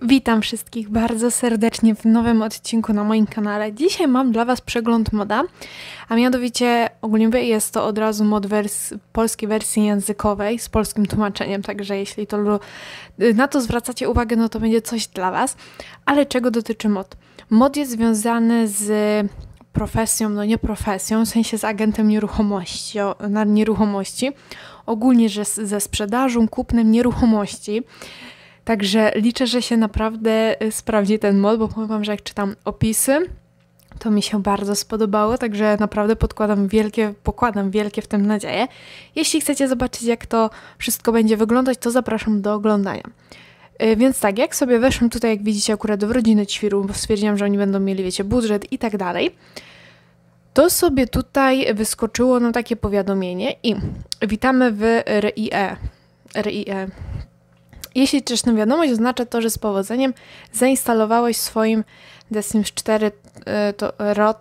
Witam wszystkich bardzo serdecznie w nowym odcinku na moim kanale. Dzisiaj mam dla Was przegląd moda, a mianowicie ogólnie jest to od razu mod polskiej wersji językowej z polskim tłumaczeniem, także jeśli na to zwracacie uwagę, no to będzie coś dla Was. Ale czego dotyczy mod? Mod jest związany z profesją, no nie profesją, w sensie z agentem nieruchomości, ogólnie że ze sprzedażą, kupnem nieruchomości. Także liczę, że się naprawdę sprawdzi ten mod, bo powiem Wam, że jak czytam opisy, to mi się bardzo spodobało, także naprawdę pokładam wielkie w tym nadzieje. Jeśli chcecie zobaczyć, jak to wszystko będzie wyglądać, to zapraszam do oglądania. Więc tak, jak sobie weszłam tutaj, jak widzicie, akurat w rodzinę Ćwirów, bo stwierdziłam, że oni będą mieli, wiecie, budżet i tak dalej, to sobie tutaj wyskoczyło nam takie powiadomienie i witamy w RIE. Jeśli czytasz tę wiadomość, oznacza to, że z powodzeniem zainstalowałeś w swoim The Sims 4 to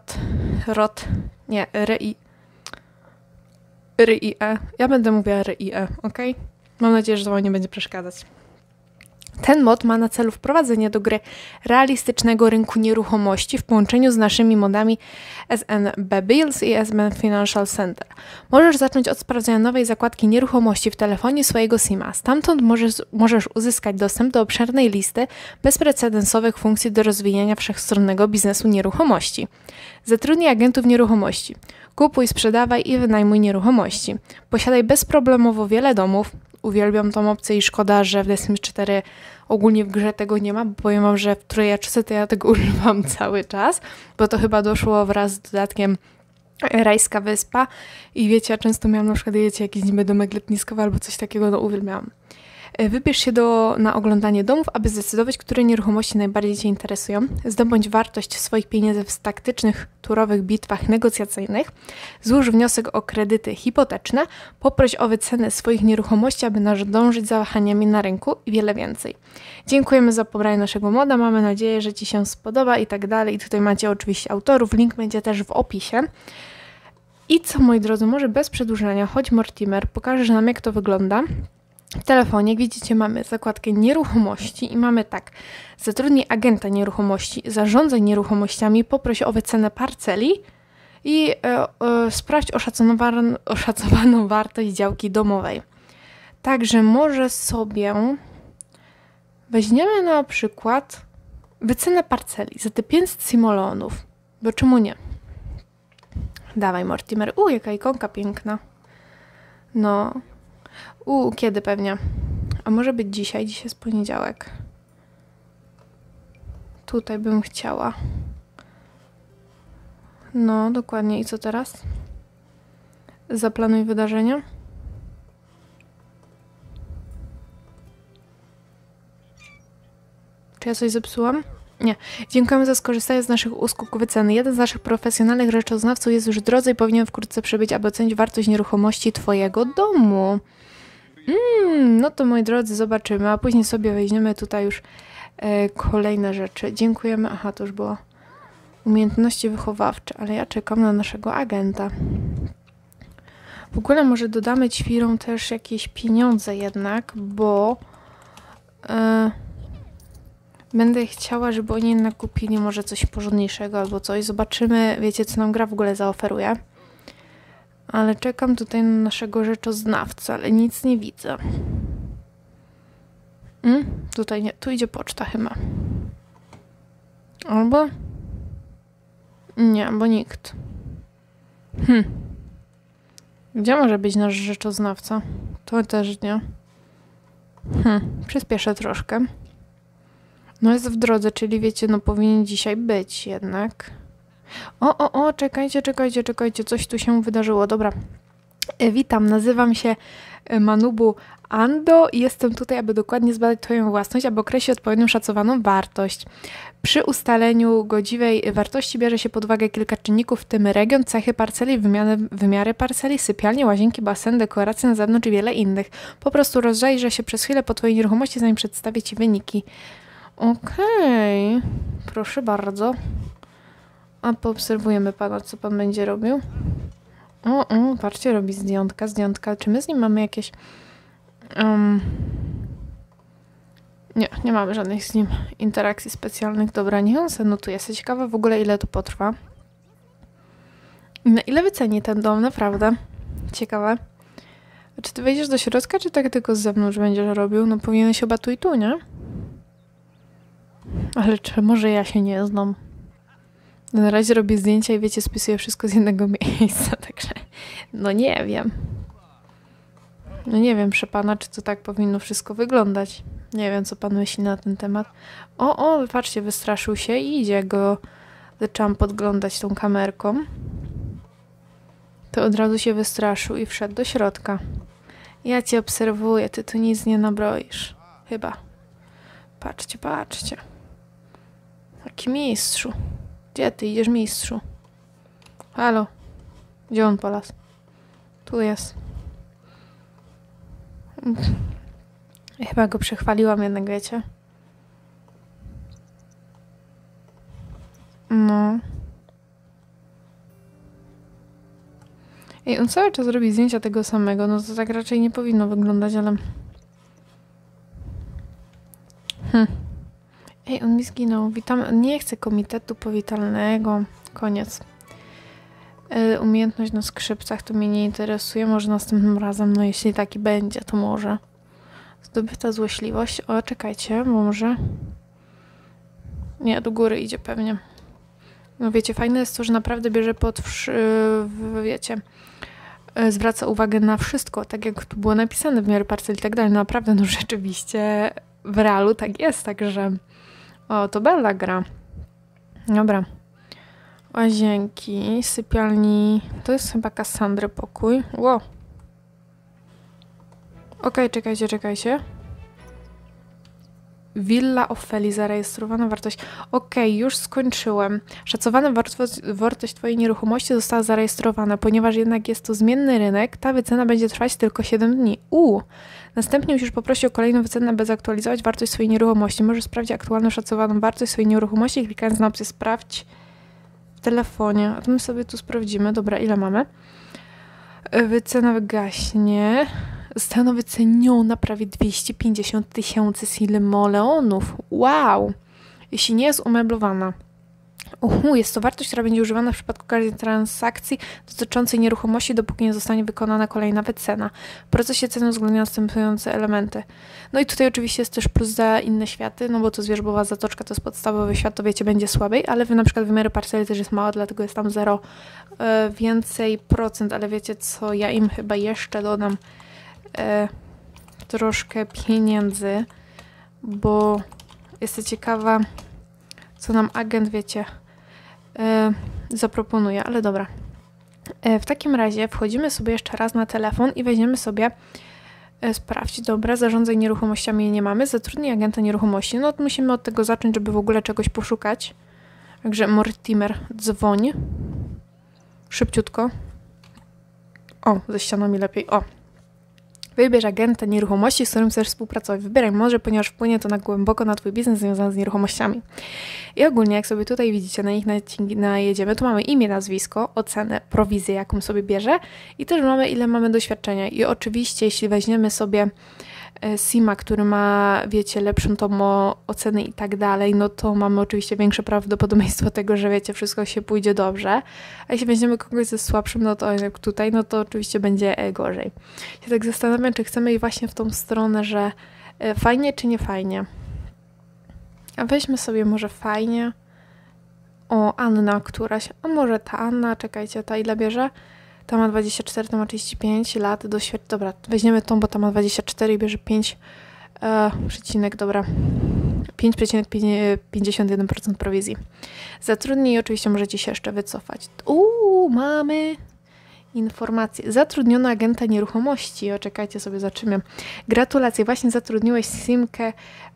RIE. Ja będę mówiła RIE, ok? Mam nadzieję, że to wam nie będzie przeszkadzać. Ten mod ma na celu wprowadzenie do gry realistycznego rynku nieruchomości w połączeniu z naszymi modami SNB Bills i SNB Financial Center. Możesz zacząć od sprawdzenia nowej zakładki nieruchomości w telefonie swojego Sima. Stamtąd możesz uzyskać dostęp do obszernej listy bezprecedensowych funkcji do rozwijania wszechstronnego biznesu nieruchomości. Zatrudnij agentów nieruchomości. Kupuj, sprzedawaj i wynajmuj nieruchomości. Posiadaj bezproblemowo wiele domów. Uwielbiam tą opcję i szkoda, że w The Sims 4 ogólnie w grze tego nie ma, bo powiem Wam, że w trójeczce to ja tego używam cały czas, bo to chyba doszło wraz z dodatkiem Rajska Wyspa i wiecie, ja często miałam na przykład, jakiś niby domek letniskowy albo coś takiego, no uwielbiałam. Wybierz się na oglądanie domów, aby zdecydować, które nieruchomości najbardziej Cię interesują. Zdobądź wartość swoich pieniędzy w taktycznych, turowych bitwach negocjacyjnych. Złóż wniosek o kredyty hipoteczne. Poproś o wycenę swoich nieruchomości, aby nadążyć za wahaniami na rynku i wiele więcej. Dziękujemy za pobranie naszego moda. Mamy nadzieję, że Ci się spodoba i tak dalej. I tutaj macie oczywiście autorów. Link będzie też w opisie. I co, moi drodzy, może bez przedłużania, chodź Mortimer, pokażesz nam, jak to wygląda. W telefonie, jak widzicie, mamy zakładkę nieruchomości i mamy tak, zatrudnij agenta nieruchomości, zarządzaj nieruchomościami, poproś o wycenę parceli i sprawdź oszacowaną wartość działki domowej. Także może sobie weźmiemy na przykład wycenę parceli za te 500 simoleonów, bo czemu nie? Dawaj Mortimer, jaka ikonka piękna. No... kiedy pewnie? A może być dzisiaj? Dzisiaj jest poniedziałek. Tutaj bym chciała. No, dokładnie. I co teraz? Zaplanuj wydarzenia. Czy ja coś zepsułam? Nie. Dziękujemy za skorzystanie z naszych usług wyceny. Jeden z naszych profesjonalnych rzeczoznawców jest już w drodze i powinien wkrótce przybyć, aby ocenić wartość nieruchomości Twojego domu. No to moi drodzy, zobaczymy, a później sobie weźmiemy tutaj już kolejne rzeczy. Dziękujemy. Aha, to już było umiejętności wychowawcze, ale ja czekam na naszego agenta. W ogóle może dodamy Ćwirom też jakieś pieniądze jednak, bo będę chciała, żeby oni jednak kupili może coś porządniejszego albo coś. Zobaczymy, wiecie, co nam gra w ogóle zaoferuje. Ale czekam tutaj na naszego rzeczoznawcę, ale nic nie widzę. Tutaj nie, tu idzie poczta chyba. Albo? Nie, bo nikt. Gdzie może być nasz rzeczoznawca? To też nie. Przyspieszę troszkę. No jest w drodze, czyli wiecie, no powinien dzisiaj być jednak. Czekajcie, coś tu się wydarzyło. Dobra, witam, nazywam się Manubu Ando i jestem tutaj, aby dokładnie zbadać Twoją własność, aby określić odpowiednią szacowaną wartość. Przy ustaleniu godziwej wartości bierze się pod uwagę kilka czynników, w tym region, cechy parceli, wymiary parceli, sypialnie, łazienki, basen, dekoracje na zewnątrz i wiele innych. Po prostu rozejrzę się przez chwilę po Twojej nieruchomości, zanim przedstawię Ci wyniki. Okej, proszę bardzo. A poobserwujemy pana, co pan będzie robił. Patrzcie, robi zdjątka. Czy my z nim mamy jakieś... Nie. nie mamy żadnych z nim interakcji specjalnych. Dobra, niech on se notuje. Jestem ciekawa w ogóle, ile to potrwa. I na ile wyceni ten dom, naprawdę. Ciekawe. A czy ty wejdziesz do środka, czy tak tylko z zewnątrz będziesz robił? No powinieneś chyba tu i tu, nie? Ale czy może ja się nie znam? Na razie robię zdjęcia i wiecie, spisuję wszystko z jednego miejsca, także no nie wiem. No nie wiem, proszę pana, czy to tak powinno wszystko wyglądać. Nie wiem, co pan myśli na ten temat. O, patrzcie, wystraszył się i idzie go. Zaczęłam podglądać tą kamerką. To od razu się wystraszył i wszedł do środka. Ja cię obserwuję, ty tu nic nie nabroisz. Chyba. Patrzcie, patrzcie. Jaki mistrzu. Gdzie ty idziesz, mistrzu? Halo. Gdzie on polas? Tu jest. Chyba go przechwaliłam jednak, wiecie? No. Ej, on cały czas robi zdjęcia tego samego, no to tak raczej nie powinno wyglądać, ale... Ej, on mi zginął. Witam. Nie chcę komitetu powitalnego. Koniec. Umiejętność na skrzypcach to mnie nie interesuje. Może następnym razem, no jeśli taki będzie, to może. Zdobyta złośliwość. O, czekajcie, może... Nie, do góry idzie pewnie. No wiecie, fajne jest to, że naprawdę bierze wiecie... Zwraca uwagę na wszystko, tak jak tu było napisane w miarę parcel i tak dalej. Naprawdę, no rzeczywiście w realu tak jest, także... O, to Bella gra. Dobra. Łazienki, sypialni. To jest chyba Cassandry pokój. Wow. Okej, czekajcie. Villa Ofeli, zarejestrowana wartość. Okej, już skończyłem. Szacowana wartość twojej nieruchomości została zarejestrowana. Ponieważ jednak jest to zmienny rynek, ta wycena będzie trwać tylko 7 dni. Następnie musisz poprosić o kolejną wycenę, by zaktualizować wartość swojej nieruchomości. Możesz sprawdzić aktualną szacowaną wartość swojej nieruchomości, klikając na opcję sprawdź w telefonie. A to my sobie tu sprawdzimy. Dobra, ile mamy? Wycena wygaśnie. Została wyceniona prawie 250 000 simoleonów. Wow! Jeśli nie jest umeblowana. Jest to wartość, która będzie używana w przypadku każdej transakcji dotyczącej nieruchomości, dopóki nie zostanie wykonana kolejna wycena. W procesie ceny uwzględnia następujące elementy. No i tutaj oczywiście jest też plus za inne światy, no bo to zwierzbowa zatoczka to jest podstawowy świat, to wiecie, będzie słabiej, ale na przykład wymiary parceli też jest mała, dlatego jest tam 0 więcej procent, ale wiecie co, ja im chyba jeszcze dodam troszkę pieniędzy, bo jestem ciekawa, co nam agent, wiecie, zaproponuje, ale dobra. W takim razie wchodzimy sobie jeszcze raz na telefon i weźmiemy sobie sprawdź, dobra, zarządzaj nieruchomościami nie mamy, zatrudnij agenta nieruchomości. No musimy od tego zacząć, żeby w ogóle czegoś poszukać. Także Mortimer, dzwoń. Szybciutko. O, ze ścianami lepiej. O. Wybierz agenta nieruchomości, z którym chcesz współpracować. Wybieraj może, ponieważ wpłynie to głęboko na twój biznes związany z nieruchomościami. I ogólnie, jak sobie tutaj widzicie, na nich najedziemy, tu mamy imię, nazwisko, ocenę, prowizję, jaką sobie bierze i też mamy, ile mamy doświadczenia. I oczywiście, jeśli weźmiemy sobie Sima, który ma, wiecie, lepszą tą ocenę i tak dalej, no to mamy oczywiście większe prawdopodobieństwo tego, że wiecie, wszystko się pójdzie dobrze. A jeśli weźmiemy kogoś ze słabszym, no to jak tutaj, no to oczywiście będzie gorzej. Ja tak zastanawiam, czy chcemy iść właśnie w tą stronę, że fajnie czy nie fajnie. A weźmy sobie może fajnie. O, Anna któraś. A może ta Anna, czekajcie, ta ile bierze? Ta ma 24, ta ma 35 lat, doświadczenia. Dobra, weźmiemy tą, bo ta ma 24 i bierze 5, dobra, 5,51% prowizji. Zatrudnij i oczywiście możecie się jeszcze wycofać. Mamy informację. Zatrudniono agenta nieruchomości. Czekajcie, sobie zobaczymy. Gratulacje, właśnie zatrudniłeś Simkę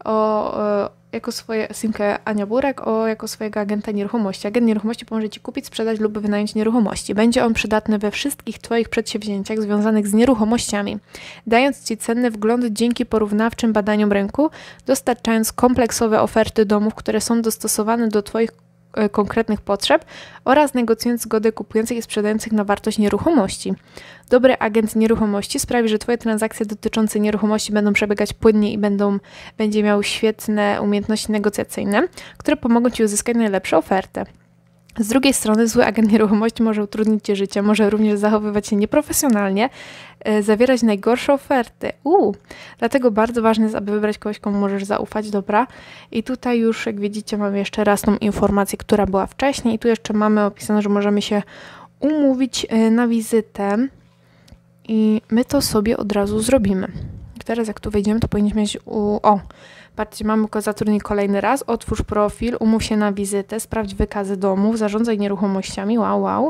Simkę Ania Burek jako swojego agenta nieruchomości. Agent nieruchomości pomoże Ci kupić, sprzedać lub wynająć nieruchomości. Będzie on przydatny we wszystkich Twoich przedsięwzięciach związanych z nieruchomościami, dając Ci cenny wgląd dzięki porównawczym badaniom rynku, dostarczając kompleksowe oferty domów, które są dostosowane do Twoich konkretnych potrzeb oraz negocjując zgodę kupujących i sprzedających na wartość nieruchomości. Dobry agent nieruchomości sprawi, że Twoje transakcje dotyczące nieruchomości będą przebiegać płynnie i będzie miał świetne umiejętności negocjacyjne, które pomogą Ci uzyskać najlepszą ofertę. Z drugiej strony zły agent nieruchomości może utrudnić Ci życie, może również zachowywać się nieprofesjonalnie, zawierać najgorsze oferty. Dlatego bardzo ważne jest, aby wybrać kogoś, komu możesz zaufać, dobra? I tutaj już, jak widzicie, mamy jeszcze raz tą informację, która była wcześniej i tu jeszcze mamy opisane, że możemy się umówić na wizytę i my to sobie od razu zrobimy. I teraz jak tu wejdziemy, to powinniśmy mieć patrzcie, mamy go zatrudnić kolejny raz. Otwórz profil, umów się na wizytę, sprawdź wykazy domów, zarządzaj nieruchomościami. Wow.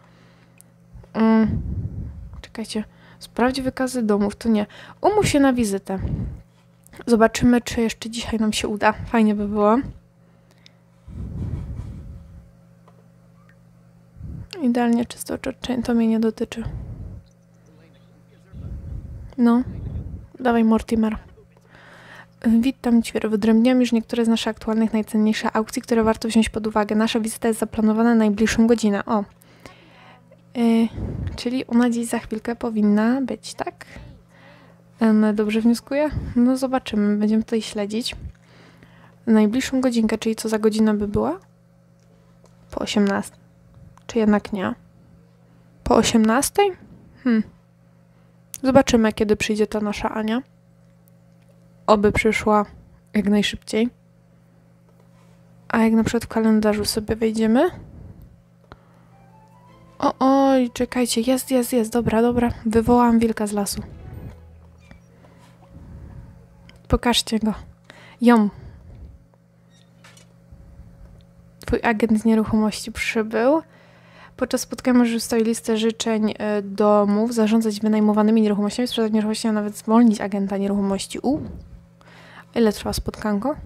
Czekajcie, sprawdź wykazy domów, to nie. Umów się na wizytę. Zobaczymy, czy jeszcze dzisiaj nam się uda. Fajnie by było. Idealnie czysto oczyszczenie, to mnie nie dotyczy. No, dawaj Mortimer. Witam Cię. Wyodrębniam już niektóre z naszych aktualnych, najcenniejszych aukcji, które warto wziąć pod uwagę. Nasza wizyta jest zaplanowana na najbliższą godzinę. Czyli ona dziś za chwilkę powinna być, tak? Dobrze wnioskuję? No zobaczymy. Będziemy tutaj śledzić. Najbliższą godzinkę, czyli co za godzina by była? Po 18. Czy jednak nie? Po 18? Zobaczymy, kiedy przyjdzie ta nasza Ania. Oby przyszła jak najszybciej. A jak na przykład w kalendarzu sobie wejdziemy. Oj, czekajcie, jest. Dobra. Wywołałam wilka z lasu. Pokażcie go. Ją. Twój agent nieruchomości przybył. Podczas spotkania możesz ustawić listę życzeń domów, zarządzać wynajmowanymi nieruchomościami, sprzedać nieruchomości, a nawet zwolnić agenta nieruchomości. Ile trwa spotkanko?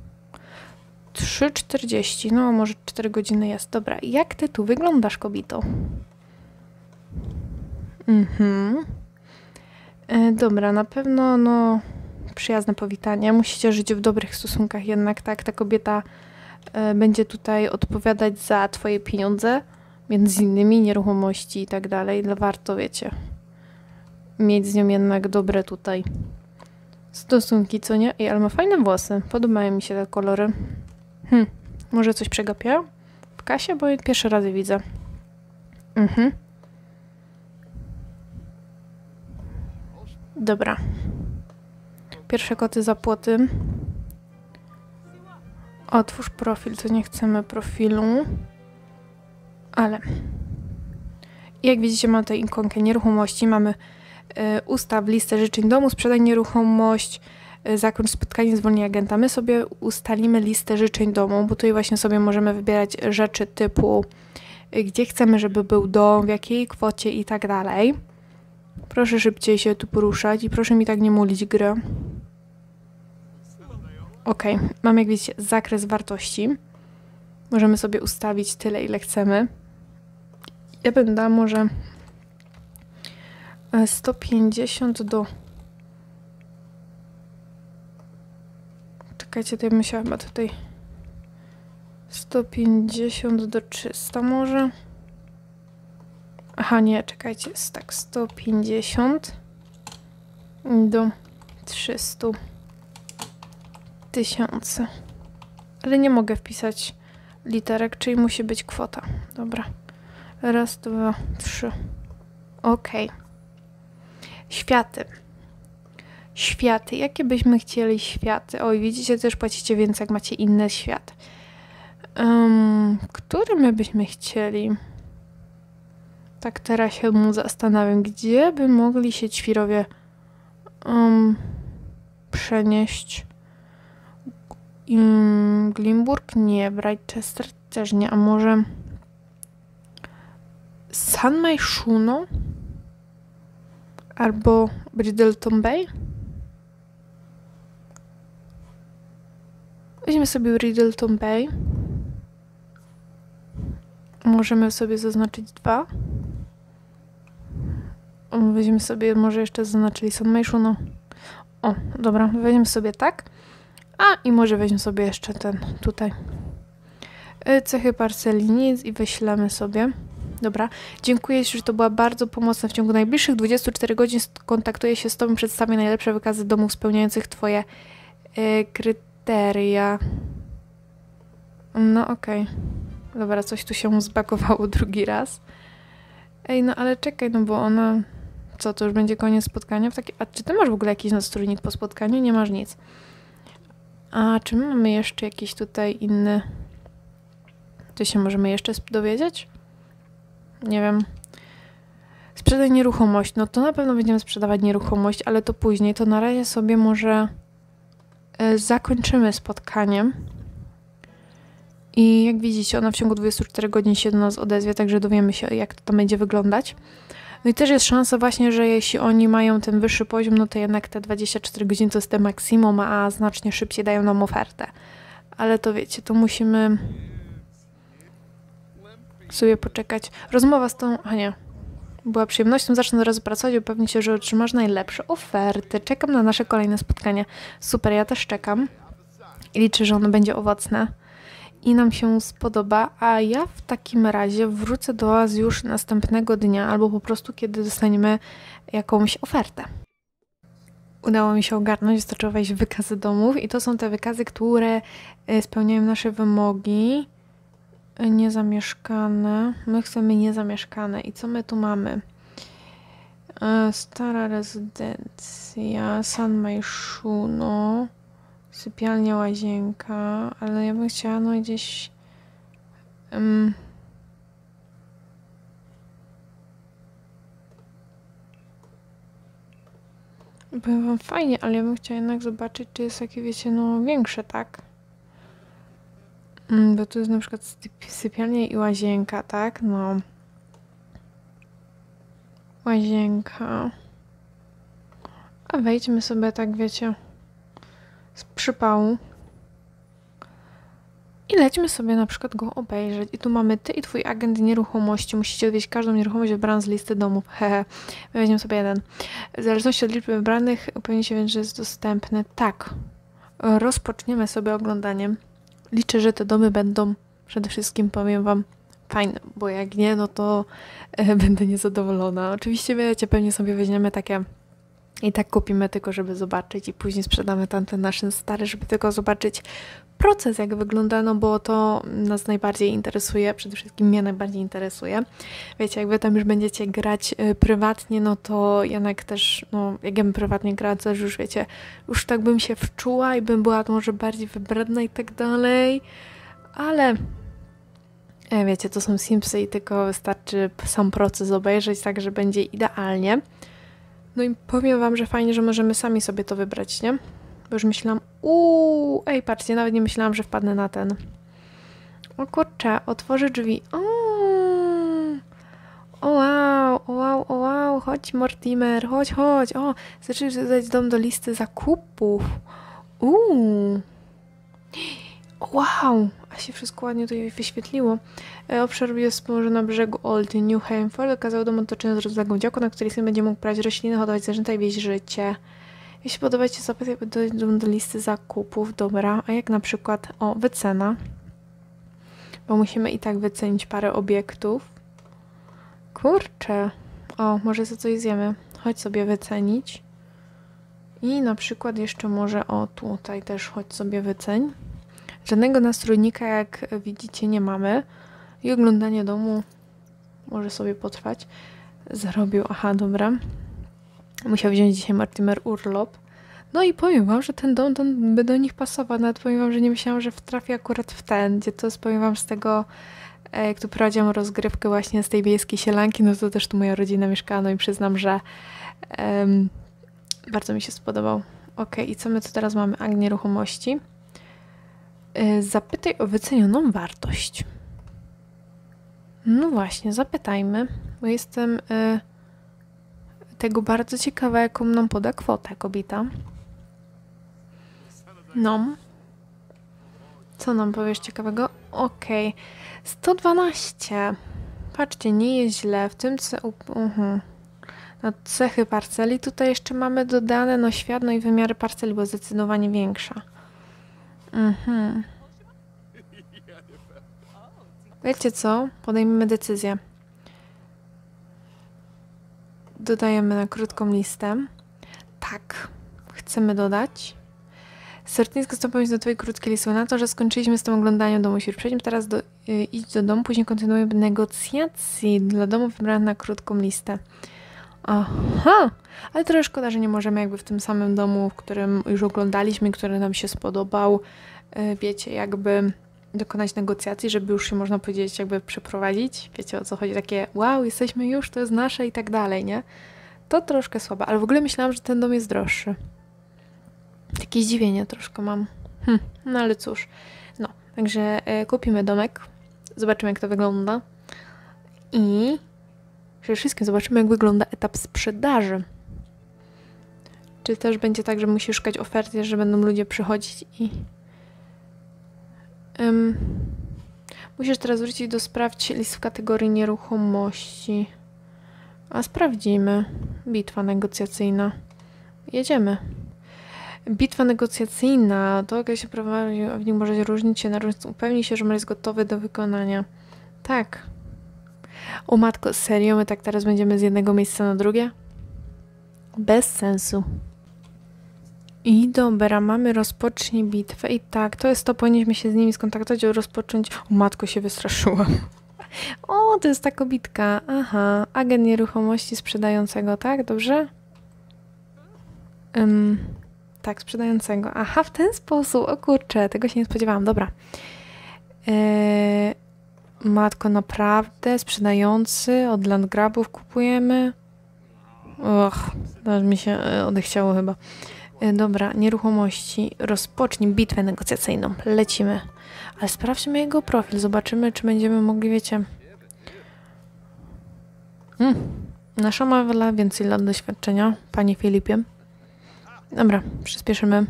3:40, no może 4 godziny jest. Dobra, jak ty tu wyglądasz, kobito? Dobra, na pewno przyjazne powitanie. Musicie żyć w dobrych stosunkach jednak, tak? Ta kobieta będzie tutaj odpowiadać za twoje pieniądze, między innymi nieruchomości i tak dalej. Warto, wiecie, mieć z nią jednak dobre tutaj stosunki, co nie? Ale ma fajne włosy. Podobają mi się te kolory. Może coś przegapię w kasie, bo pierwszy raz je widzę. Dobra. Pierwsze koty za płoty. Otwórz profil, to nie chcemy profilu. Ale jak widzicie, mamy tutaj ikonkę nieruchomości. Mamy ustaw listę życzeń domu, sprzedaj nieruchomość, zakończ spotkanie, zwolnij agenta. My sobie ustalimy listę życzeń domu, bo tutaj właśnie sobie możemy wybierać rzeczy typu gdzie chcemy, żeby był dom, w jakiej kwocie i tak dalej. Proszę szybciej się tu poruszać i proszę mi tak nie mulić gry. Mamy, jak widzicie, zakres wartości. Możemy sobie ustawić tyle, ile chcemy. Ja bym dała może 150 do... Czekajcie, to ja bym musiała chyba tutaj 150 do 300 może. Aha, nie, czekajcie, jest tak 150 do 300 tysięcy. Ale nie mogę wpisać literek, czyli musi być kwota. Dobra. Raz, dwa, trzy. Światy. Światy. Jakie byśmy chcieli światy? Oj, widzicie, też płacicie więcej, jak macie inne światy. Który my byśmy chcieli? Tak teraz się mu zastanawiam, gdzie by mogli się ćwirowie przenieść. Glimburg? Nie. Brightchester też nie. A może San Myshuno? Albo Bridleton Bay? Weźmy sobie Bridleton Bay. Możemy sobie zaznaczyć 2. Weźmy sobie, może jeszcze zaznaczyli San Myshuno. Dobra, weźmiemy sobie tak. I może weźmy sobie jeszcze ten tutaj. Cechy parceli nic i wyślemy sobie. Dobra, dziękuję Ci, że to była bardzo pomocna. W ciągu najbliższych 24 godzin skontaktuję się z Tobą, przedstawię najlepsze wykazy domów spełniających Twoje kryteria. No okej. Dobra, coś tu się zbagowało drugi raz. Ej, no ale czekaj, no bo ona... Co, to już będzie koniec spotkania? A czy Ty masz w ogóle jakiś nastrójnik po spotkaniu? Nie masz nic. A czy my mamy jeszcze jakiś tutaj inny... Czy się możemy jeszcze dowiedzieć? Nie wiem. Sprzedaj nieruchomość. No to na pewno będziemy sprzedawać nieruchomość, ale to później. To na razie sobie może zakończymy spotkaniem. I jak widzicie, ona w ciągu 24 godzin się do nas odezwie, także dowiemy się, jak to tam będzie wyglądać. No i też jest szansa właśnie, że jeśli oni mają ten wyższy poziom, no to jednak te 24 godziny to jest te maksimum, a znacznie szybciej dają nam ofertę. Ale to wiecie, to musimy sobie poczekać. Rozmowa z tą... A nie. Była przyjemnością. Zacznę od razu pracować i upewnić się, że otrzymasz najlepsze oferty. Czekam na nasze kolejne spotkanie. Super, ja też czekam. I liczę, że ono będzie owocne. I nam się spodoba. A ja w takim razie wrócę do Was już następnego dnia, albo po prostu kiedy dostaniemy jakąś ofertę. Udało mi się ogarnąć, wystarczyło wejść w wykazy domów. I to są te wykazy, które spełniają nasze wymogi. Niezamieszkane. My chcemy niezamieszkane. I co my tu mamy? Stara rezydencja, San Majszuno, sypialnia, łazienka, ale ja bym chciała no gdzieś... powiem wam fajnie, ale ja bym chciała jednak zobaczyć, czy jest takie, wiecie, no większe, tak? Bo tu jest na przykład sypialnia i łazienka, tak? No. Łazienka. A wejdźmy sobie tak, wiecie, z przypału. I lećmy sobie na przykład go obejrzeć. I tu mamy Ty i Twój agent nieruchomości. Musicie odwiedzić każdą nieruchomość wybraną z listy domów. Hehe. My weźmiemy sobie jeden. W zależności od liczby wybranych powinien się wiedzieć, że jest dostępny. Tak. Rozpoczniemy sobie oglądaniem. Liczę, że te domy będą przede wszystkim, powiem Wam, fajne, bo jak nie, no to będę niezadowolona. Oczywiście, wiecie, pewnie sobie weźmiemy takie i tak kupimy tylko, żeby zobaczyć i później sprzedamy tamten nasz stary, żeby tylko zobaczyć proces, jak wygląda, no bo to nas najbardziej interesuje, przede wszystkim mnie najbardziej interesuje. Wiecie, jak Wy tam już będziecie grać prywatnie, no to Janek też, no jak ja bym prywatnie grała, to też już wiecie, już tak bym się wczuła i bym była może bardziej wybredna i tak dalej, ale wiecie, to są Simsy i tylko wystarczy sam proces obejrzeć, tak, że będzie idealnie. No i powiem Wam, że fajnie, że możemy sami sobie to wybrać, nie? Bo już myślałam, ej, patrzcie, nawet nie myślałam, że wpadnę na ten. O kurczę, otworzę drzwi. O wow, o wow, o wow, chodź Mortimer, chodź. O, zacznij dodać dom do listy zakupów. Wow, a się wszystko ładnie tutaj wyświetliło. Obszar jest położony na brzegu Old New Hampshire. Okazał dom otoczony z rozległą działką, na której syn będzie mógł brać rośliny, hodować zwierzęta i wieść życie. Jeśli podoba Ci zapytaj do listy zakupów, dobra. A jak na przykład, wycena. Bo musimy i tak wycenić parę obiektów. Kurczę. Może za coś zjemy. Chodź sobie wycenić. I na przykład jeszcze może, tutaj też chodź sobie wyceń. Żadnego nastrójnika, jak widzicie, nie mamy. I oglądanie domu może sobie potrwać. Zarobił, dobra. Musiał wziąć dzisiaj Mortimer urlop. No i powiem Wam, że ten dom by do nich pasował. Nawet powiem Wam, że nie myślałam, że trafi akurat w ten, gdzie to jest, powiem Wam, z tego, jak tu prowadziłam rozgrywkę właśnie z tej wiejskiej sielanki, no to też tu moja rodzina mieszkała, no i przyznam, że bardzo mi się spodobał. I co my tu teraz mamy? Akt nieruchomości. Zapytaj o wycenioną wartość. No właśnie, zapytajmy, bo jestem tego bardzo ciekawa, jaką nam poda kwotę kobieta. No. Co nam powiesz ciekawego? 112. Patrzcie, nie jest źle. W tym no, cechy parceli tutaj jeszcze mamy dodane, no świat, no i wymiary parceli, bo zdecydowanie większa. Wiecie co? Podejmiemy decyzję. Dodajemy na krótką listę. Tak. Chcemy dodać. Sertyńsko wstąpić do twojej krótkiej listy na to, że skończyliśmy z tym oglądaniem domu. Już przejdźmy teraz idź do domu, później kontynuujemy negocjacji dla domów wybranych na krótką listę. Aha, ale trochę szkoda, że nie możemy jakby w tym samym domu, w którym już oglądaliśmy, który nam się spodobał, wiecie, jakby dokonać negocjacji, żeby już się, można powiedzieć, jakby przeprowadzić. Wiecie, o co chodzi? Takie wow, jesteśmy już, to jest nasze i tak dalej, nie? To troszkę słabe, ale w ogóle myślałam, że ten dom jest droższy. Takie zdziwienie troszkę mam. No ale cóż. No, także kupimy domek. Zobaczymy, jak to wygląda. I przede wszystkim zobaczymy, jak wygląda etap sprzedaży. Czy też będzie tak, że musisz szukać oferty, że będą ludzie przychodzić i... musisz teraz wrócić do sprawdź list w kategorii nieruchomości. A sprawdzimy. Bitwa negocjacyjna. Jedziemy. Bitwa negocjacyjna, to jak się prowadzi, a w nim może różnić się na różnicy. Upewnij się, że jest gotowy do wykonania. Tak. O matko, serio? My tak teraz będziemy z jednego miejsca na drugie? Bez sensu. I dobra, mamy rozpocznij bitwę. I tak, to jest to, powinniśmy się z nimi skontaktować, rozpocząć... O matko, się wystraszyłam. O, to jest ta kobitka. Aha, agent nieruchomości sprzedającego, tak? Dobrze? Tak, sprzedającego. Aha, w ten sposób. O kurczę, tego się nie spodziewałam. Dobra. Matko, naprawdę? Sprzedający? Od landgrabów kupujemy? Och, aż mi się odechciało chyba. Dobra, nieruchomości. Rozpocznij bitwę negocjacyjną. Lecimy. Ale sprawdźmy jego profil. Zobaczymy, czy będziemy mogli, wiecie... Nasza ma więcej lat doświadczenia, panie Filipie. Dobra, przyspieszymy.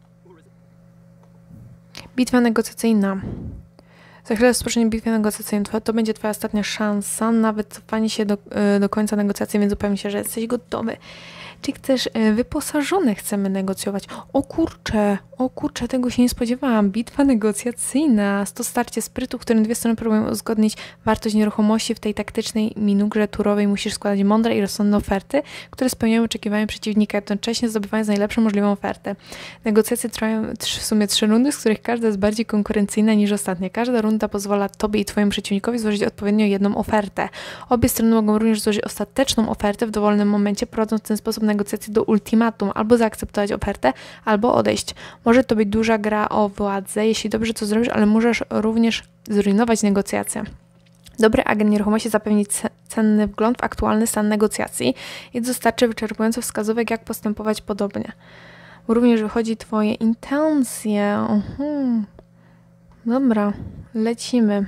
Bitwa negocjacyjna. Za chwilę rozpocznie bitwę negocjacyjną. To będzie twoja ostatnia szansa, nawet cofanie się do końca negocjacji, więc upewnij się, że jesteś gotowy. Czy chcesz wyposażone chcemy negocjować? O kurczę, tego się nie spodziewałam. Bitwa negocjacyjna. To starcie sprytu, w którym dwie strony próbują uzgodnić wartość nieruchomości. W tej taktycznej minugrze turowej musisz składać mądre i rozsądne oferty, które spełniają oczekiwania przeciwnika, jednocześnie zdobywając najlepszą możliwą ofertę. Negocjacje trwają w sumie 3 rundy, z których każda jest bardziej konkurencyjna niż ostatnia. Każda runda pozwala tobie i twojemu przeciwnikowi złożyć odpowiednio jedną ofertę. Obie strony mogą również złożyć ostateczną ofertę w dowolnym momencie, prowadząc w ten sposób negocjacje do ultimatum, albo zaakceptować ofertę, albo odejść. Może to być duża gra o władzę, jeśli dobrze to zrobisz, ale możesz również zrujnować negocjacje. Dobry agent nieruchomości zapewni cenny wgląd w aktualny stan negocjacji i dostarczy wyczerpujących wskazówek, jak postępować podobnie. Również wychodzi twoje intencje. Dobra, lecimy.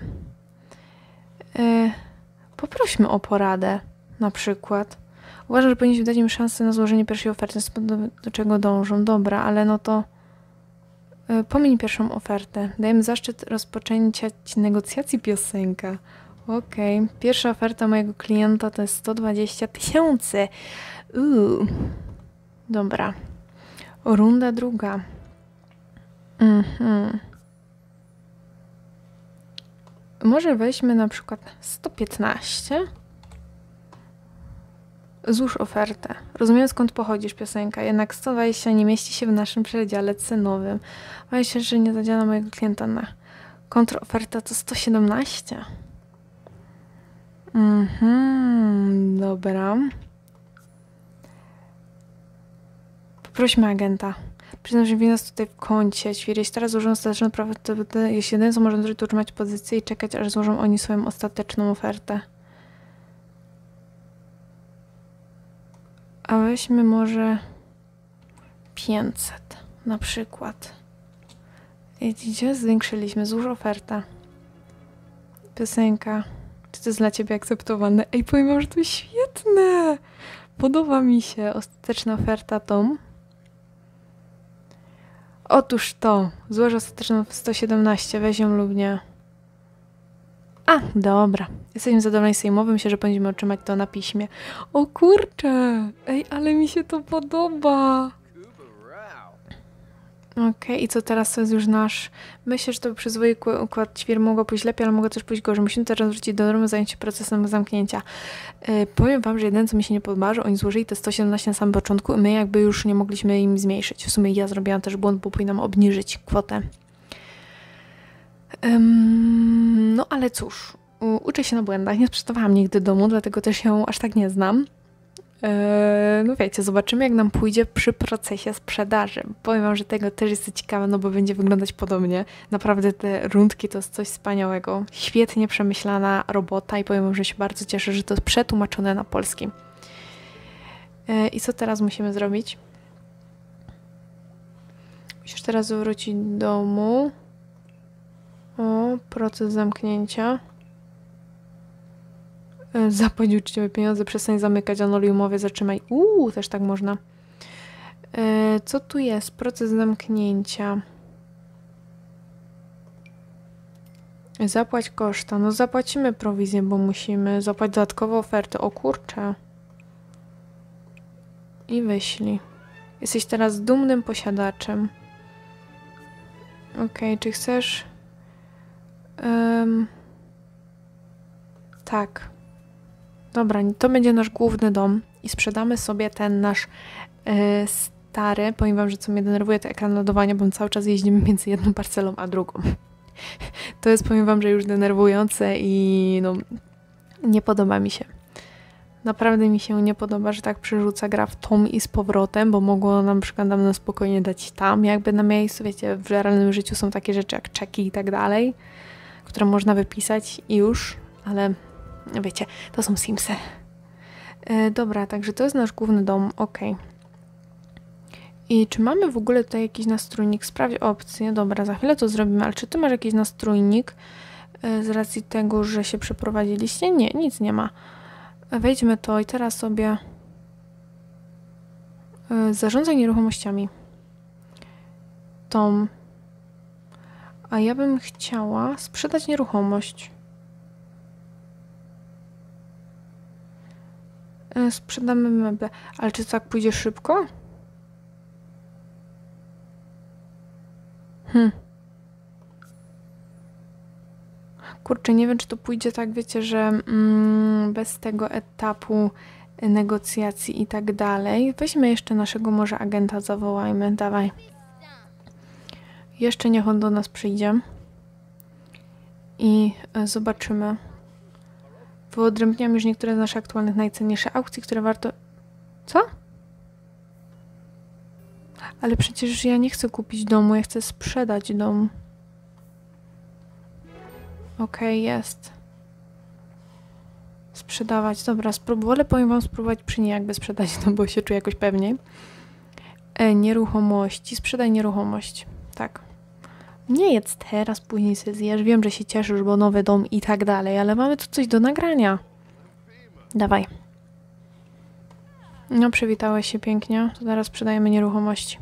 Poprośmy o poradę, na przykład. Uważam, że powinniśmy dać im szansę na złożenie pierwszej oferty, do czego dążą. Dobra, ale no to pomiń pierwszą ofertę. Dajemy zaszczyt rozpoczęcia negocjacji, piosenka. Okej. Pierwsza oferta mojego klienta to jest 120 000. Dobra. Runda druga. Może weźmy na przykład 115. Złóż ofertę. Rozumiem, skąd pochodzisz, piosenka, jednak 120 nie mieści się w naszym przedziale cenowym. Boję się, że nie zadziała mojego klienta na kontroferta to 117. Dobra. Poprośmy agenta. Przyznam, że wina jest tutaj w kącie. Jeśli teraz złożą ostateczną ofertę, jeśli jedyne co można zrobić, to utrzymać pozycję i czekać, aż złożą oni swoją ostateczną ofertę. A weźmy może 500 na przykład. Widzicie? Zwiększyliśmy. Złóż ofertę. Piosenka. Czy to jest dla ciebie akceptowane? Ej, powiem wam, że to jest świetne! Podoba mi się. Ostateczna oferta tom. Otóż to. Złoż ostateczną w 117. Weź ją lub nie. A, dobra. Jesteśmy zadowoleni sejmowym. Myślę, że będziemy otrzymać to na piśmie. O kurczę! Ej, ale mi się to podoba! Okej, i co teraz to jest już nasz... Myślę, że to przy zwykły układ ćwir mogło pójść lepiej, ale mogło też pójść gorzej. Musimy teraz wrócić do domu, zająć się procesem zamknięcia. Powiem wam, że jedyne, co mi się nie podoba, że oni złożyli te 117 na samym początku i my jakby już nie mogliśmy im zmniejszyć. W sumie ja zrobiłam też błąd, bo powinnam obniżyć kwotę. No ale cóż, uczę się na błędach. Nie sprzedawałam nigdy domu, dlatego też ją aż tak nie znam. No wiecie, zobaczymy jak nam pójdzie przy procesie sprzedaży. Powiem wam, że tego też jest ciekawe, no bo będzie wyglądać podobnie. Naprawdę te rundki to jest coś wspaniałego. Świetnie przemyślana robota i powiem wam, że się bardzo cieszę, że to jest przetłumaczone na polski. I co teraz musimy zrobić? Musisz teraz wrócić do domu. O, proces zamknięcia. Zapłać uczciwe pieniądze, przestań zamykać, anuluj umowę, zatrzymaj. Też tak można. Co tu jest? Proces zamknięcia. Zapłać koszta. No zapłacimy prowizję, bo musimy. Zapłać dodatkowe oferty. O kurczę. I wyślij. Jesteś teraz dumnym posiadaczem. Okej, czy chcesz... Tak. Dobra, to będzie nasz główny dom i sprzedamy sobie ten nasz stary. Powiem wam, że co mnie denerwuje, to ekran ładowania, bo cały czas jeździmy między jedną parcelą a drugą. To jest, powiem wam, że już denerwujące i no nie podoba mi się. Naprawdę mi się nie podoba, że tak przerzuca gra w tom i z powrotem, bo mogło nam na przykład na spokojnie dać tam, jakby na miejscu. Wiecie, w realnym życiu są takie rzeczy jak czeki i tak dalej, które można wypisać i już, ale wiecie, to są Simsy. Dobra, także to jest nasz główny dom, ok. I czy mamy w ogóle tutaj jakiś nastrójnik? Sprawdź opcję, dobra, za chwilę to zrobimy, ale czy ty masz jakiś nastrójnik z racji tego, że się przeprowadziliście? Nie, nic nie ma. Wejdźmy to i teraz sobie zarządzaj nieruchomościami. Tom. A ja bym chciała sprzedać nieruchomość. Sprzedamy meble. Ale czy to tak pójdzie szybko? Kurczę, nie wiem, czy to pójdzie tak, wiecie, że bez tego etapu negocjacji i tak dalej. Weźmy jeszcze naszego może agenta, zawołajmy. Dawaj. Jeszcze niech on do nas przyjdzie. I zobaczymy. Wyodrębniam już niektóre z naszych aktualnych najcenniejszych aukcji, które warto... Co? Ale przecież ja nie chcę kupić domu, ja chcę sprzedać dom. Okej, jest. Sprzedawać. Dobra, wolę powiem wam spróbować przy niej jakby sprzedać, no bo się czuję jakoś pewniej. Nieruchomości. Sprzedaj nieruchomość. Tak. Nie jedz teraz, później sobie zjesz. Wiem, że się cieszysz, bo nowy dom i tak dalej, ale mamy tu coś do nagrania. Dawaj. No, przywitałeś się pięknie. To teraz sprzedajemy nieruchomości.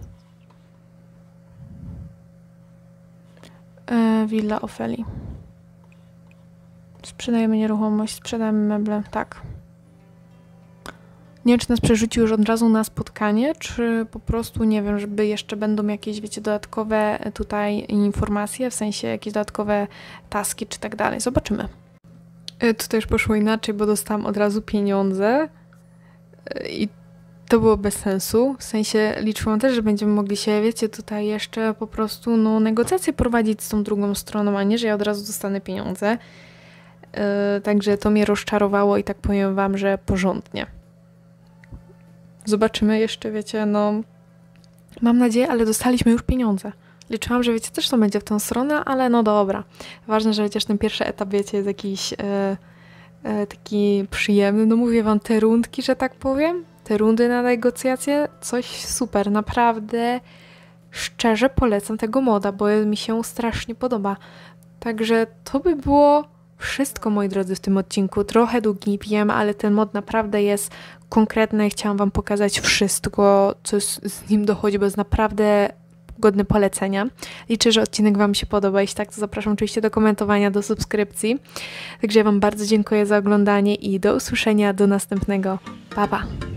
Willa Ofeli. Sprzedajemy nieruchomość, sprzedajemy meble. Tak. Nie wiem, czy nas przerzucił już od razu na spotkanie, czy po prostu, nie wiem, żeby jeszcze będą jakieś, wiecie, dodatkowe tutaj informacje, w sensie jakieś dodatkowe taski, czy tak dalej. Zobaczymy. Tutaj już poszło inaczej, bo dostałam od razu pieniądze i to było bez sensu. W sensie liczyłam też, że będziemy mogli się, wiecie, tutaj jeszcze po prostu, no, negocjacje prowadzić z tą drugą stroną, a nie, że ja od razu dostanę pieniądze. Także to mnie rozczarowało i tak powiem wam, że porządnie. Zobaczymy jeszcze, wiecie, no mam nadzieję, ale dostaliśmy już pieniądze. Liczyłam, że wiecie, też to będzie w tą stronę, ale no dobra. Ważne, że chociaż ten pierwszy etap, wiecie, jest jakiś taki przyjemny. No mówię wam, te rundki, że tak powiem, te rundy na negocjacje, coś super, naprawdę szczerze polecam tego moda, bo mi się strasznie podoba. Także to by było wszystko, moi drodzy, w tym odcinku. Trochę długi, wiem, ale ten mod naprawdę jest konkretny. Chciałam wam pokazać wszystko, co z nim dochodzi, bo jest naprawdę godny polecenia. Liczę, że odcinek wam się podoba. Jeśli tak, to zapraszam oczywiście do komentowania, do subskrypcji. Także ja wam bardzo dziękuję za oglądanie i do usłyszenia do następnego. Pa, pa!